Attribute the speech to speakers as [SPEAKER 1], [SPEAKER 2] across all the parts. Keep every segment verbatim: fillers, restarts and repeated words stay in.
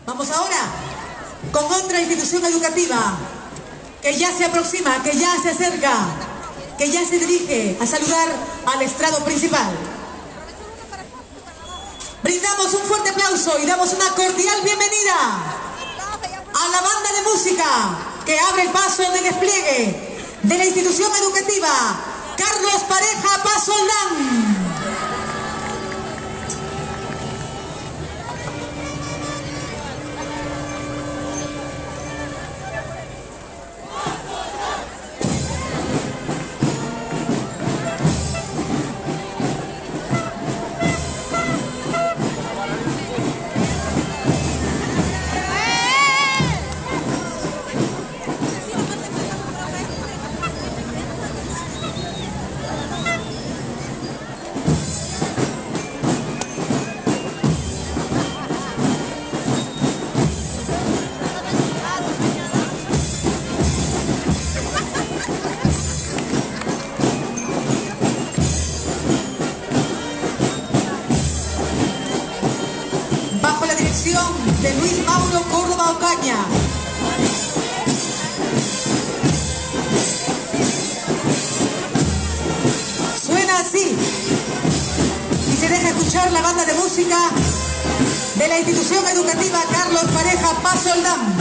[SPEAKER 1] Vamos ahora con otra institución educativa que ya se aproxima, que ya se acerca, que ya se dirige a saludar al estrado principal. Brindamos un fuerte aplauso y damos una cordial bienvenida a la banda de música que abre el paso de despliegue de la institución educativa Carlos Pareja Paz Soldán. De Luis Mauro Córdoba Ocaña. Suena así y se deja escuchar la banda de música de la institución educativa Carlos Pareja Paz Soldán.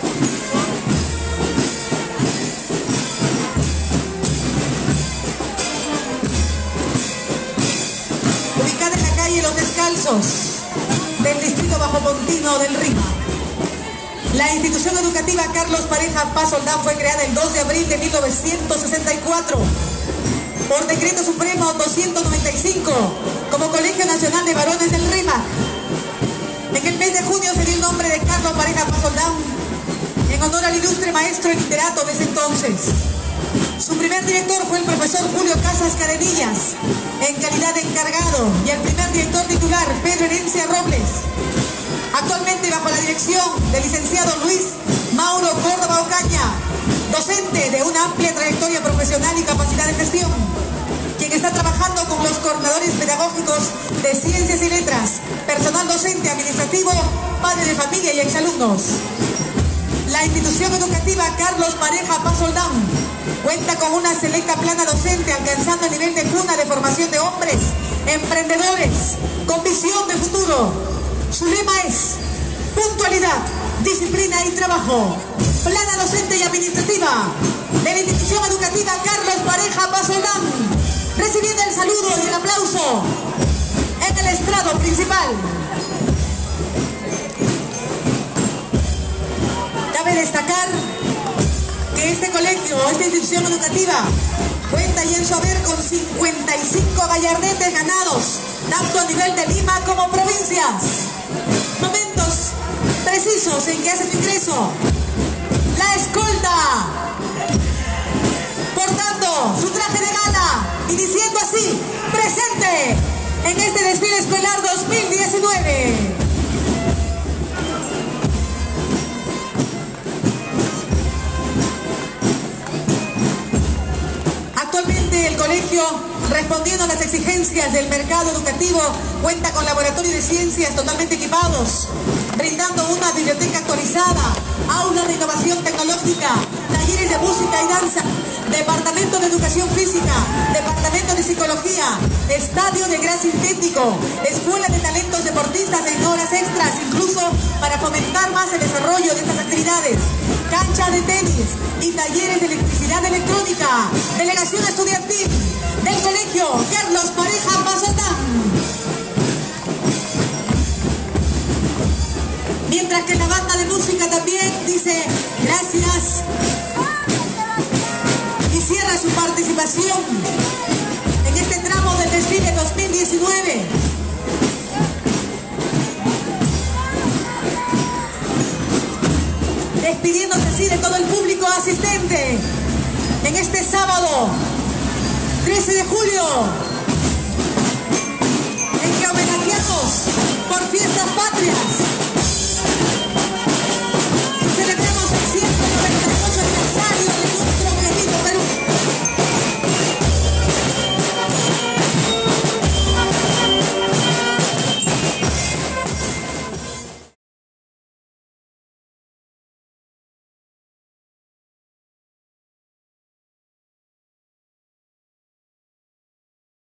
[SPEAKER 1] Ubicada en la calle Los Descalzos del distrito bajopontino del Rímac. La institución educativa Carlos Pareja Paz Soldán fue creada el dos de abril de mil novecientos sesenta y cuatro por decreto supremo doscientos noventa y cinco como Colegio Nacional de Varones del Rímac. En el mes de junio se dio el nombre de Carlos Pareja Paz Soldán en honor al ilustre maestro y literato de ese entonces. Su primer director fue el profesor Julio Casas Cadenillas, en calidad de encargado, y el primer director titular, Pedro Herencia Robles. Actualmente bajo la dirección del licenciado Luis Mauro Córdoba Ocaña, docente de una amplia trayectoria profesional y capacidad de gestión, quien está trabajando con los coordinadores pedagógicos de Ciencias y Letras, personal docente, administrativo, padres de familia y exalumnos. La institución educativa Carlos Pareja Paz Soldán cuenta con una selecta plana docente alcanzando el nivel de cuna de formación de hombres, emprendedores, con visión de futuro. Su lema es puntualidad, disciplina y trabajo. Plana docente y administrativa de la institución educativa Carlos Pareja Paz Soldán, recibiendo el saludo y el aplauso en el estrado principal. Cabe destacar que este colegio, esta institución educativa, cuenta ya en su haber con cincuenta y cinco gallardetes ganados, tanto a nivel de Lima como provincias. Momentos precisos en que hace su ingreso la escolta, portando su traje de gala y diciendo así: presente en este desfile escolar dos mil diecinueve. El colegio, respondiendo a las exigencias del mercado educativo, cuenta con laboratorios de ciencias totalmente equipados, brindando una biblioteca actualizada, aulas de innovación tecnológica, talleres de música y danza, departamento de educación física, departamento de psicología, estadio de gras sintético, escuela de talentos deportistas en horas extras, incluso para fomentar más el desarrollo de estas actividades, cancha de tenis y talleres de electricidad electrónica. Delegación estudiantil del colegio Carlos Pareja Paz Soldán. Mientras que la banda de música también dice gracias y cierra su participación en este tramo del desfile dos mil diecinueve. Despidiéndose así de todo el público asistente en este sábado trece de julio, en que homenajeamos por fiestas patrias